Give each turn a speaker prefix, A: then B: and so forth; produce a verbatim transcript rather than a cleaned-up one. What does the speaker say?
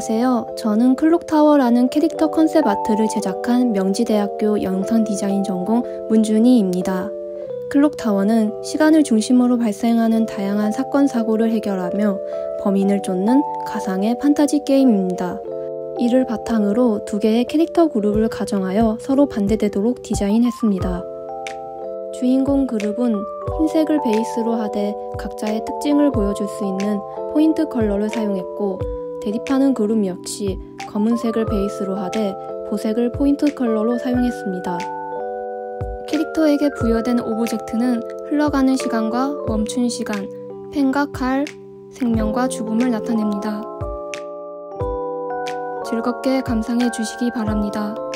A: 안녕하세요. 저는 클록타워라는 캐릭터 컨셉 아트를 제작한 명지대학교 영상디자인 전공 문준희입니다. 클록타워는 시간을 중심으로 발생하는 다양한 사건 사고를 해결하며 범인을 쫓는 가상의 판타지 게임입니다. 이를 바탕으로 두 개의 캐릭터 그룹을 가정하여 서로 반대되도록 디자인했습니다. 주인공 그룹은 흰색을 베이스로 하되 각자의 특징을 보여줄 수 있는 포인트 컬러를 사용했고, 대립하는 그룹 역시 검은색을 베이스로 하되 보색을 포인트 컬러로 사용했습니다. 캐릭터에게 부여된 오브젝트는 흘러가는 시간과 멈춘 시간, 펜과 칼, 생명과 죽음을 나타냅니다. 즐겁게 감상해 주시기 바랍니다.